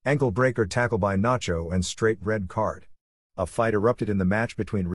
Ankle breaker tackle by Nacho and straight red card. A fight erupted in the match between